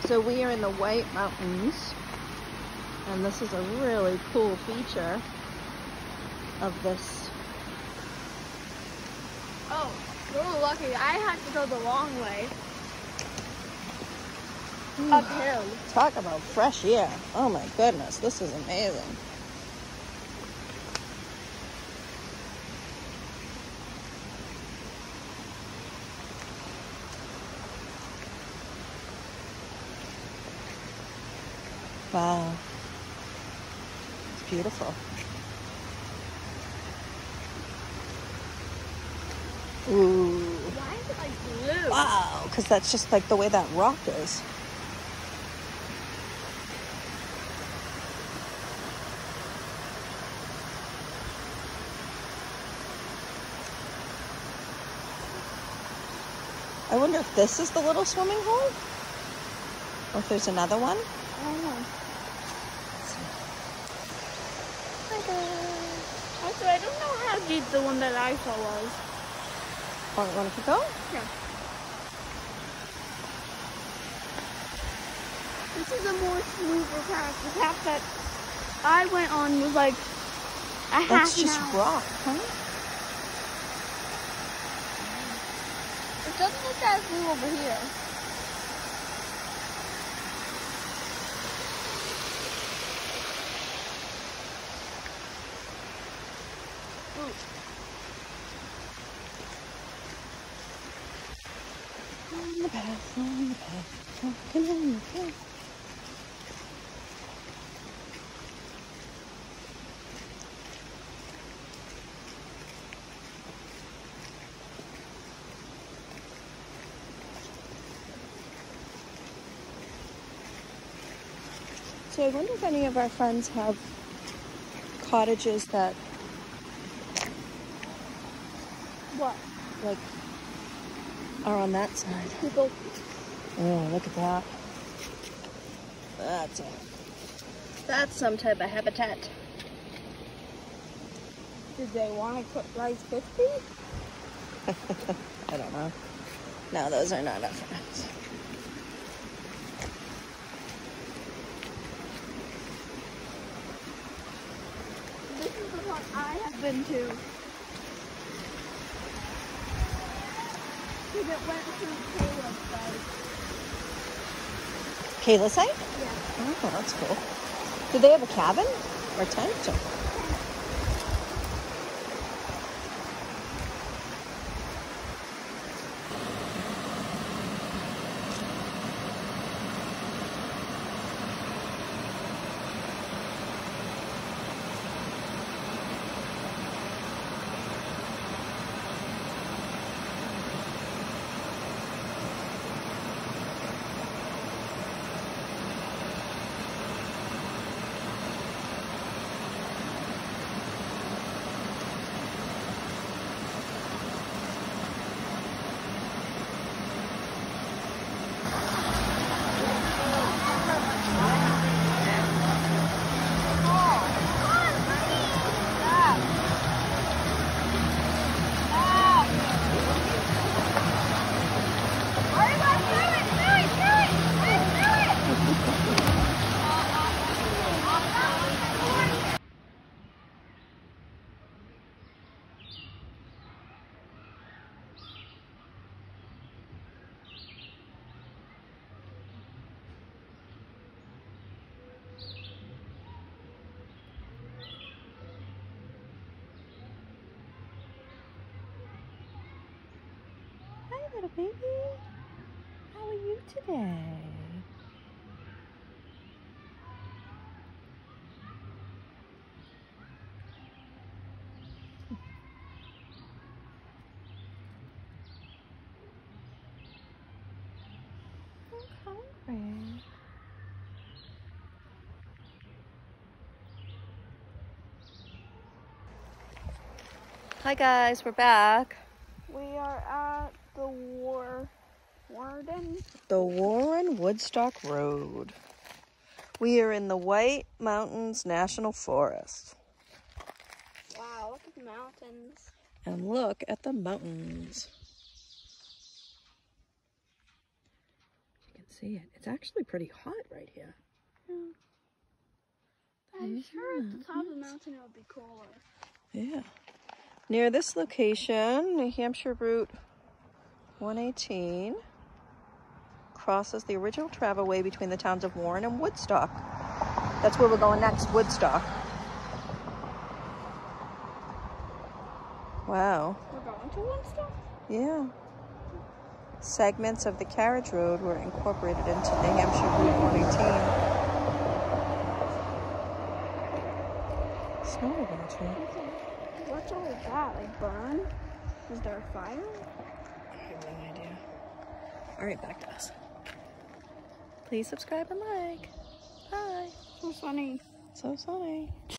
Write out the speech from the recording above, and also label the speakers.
Speaker 1: So we are in the White Mountains, and this is a really cool feature of this.
Speaker 2: Oh, we're lucky. I had to go the long way. Uphill.
Speaker 1: Talk about fresh air. Oh my goodness, this is amazing. Wow. It's beautiful. Ooh.
Speaker 2: Why is it like blue?
Speaker 1: Wow, because that's just like the way that rock is. I wonder if this is the little swimming hole? Or if there's another one?
Speaker 2: I don't know. Also, I don't know how deep the one that I saw was.
Speaker 1: Oh, you want to keep going?
Speaker 2: Yeah. This is a more smoother path. The path that I went on was like a half
Speaker 1: That's just
Speaker 2: an hour.
Speaker 1: rock, huh?
Speaker 2: It doesn't look as blue over here. Ooh.
Speaker 1: On the path, walking on the path. So I wonder if any of our friends have cottages that,
Speaker 2: What?
Speaker 1: like, are on that side.
Speaker 2: People.
Speaker 1: Oh, look at that. That's some type of habitat.
Speaker 2: Did they want to put Rice Krispies?
Speaker 1: I don't know. No, those are not our friends.
Speaker 2: This is the one I have been to. Because it went through Caleb's side.
Speaker 1: Kayla's site?
Speaker 2: Yeah.
Speaker 1: Oh, that's cool. Do they have a cabin or tent? Or? Hi, little baby. How are you today? I'm hungry. Hi guys, we're back.
Speaker 2: We are at the Warden.
Speaker 1: The Warren Woodstock Road. We are in the White Mountains National Forest.
Speaker 2: Wow, look at the mountains.
Speaker 1: And look at the mountains. You can see it. It's actually pretty hot right here.
Speaker 2: I'm sure at the top of the mountain it would be cooler.
Speaker 1: Yeah. Near this location, New Hampshire Route 118 crosses the original travelway between the towns of Warren and Woodstock. That's where we're going next, Woodstock. Wow.
Speaker 2: We're going to Woodstock?
Speaker 1: Yeah. Segments of the carriage road were incorporated into the Hampshire Route 118. Snow adventure.
Speaker 2: What's all that? Like burn? Is there a fire?
Speaker 1: I have no idea. All right, back to us. Please subscribe and like. Bye.
Speaker 2: So funny.
Speaker 1: So sunny.